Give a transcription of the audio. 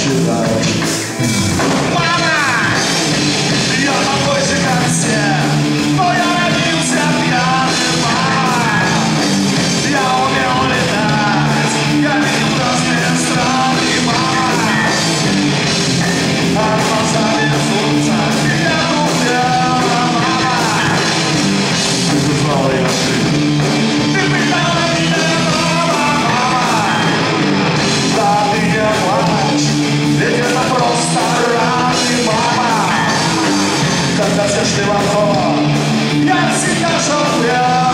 считать. Мама! Я такой же, как все, но я родился пьяным, мама. Я умел летать, я видел разные страны, мама. А глаза везутся, я умела, мама. Ты знала, я жив. Ты пытала меня, мама. Да ты не плачь, ведь это просто раны, мама. Когда все шли в окно, я всегда шел прямо.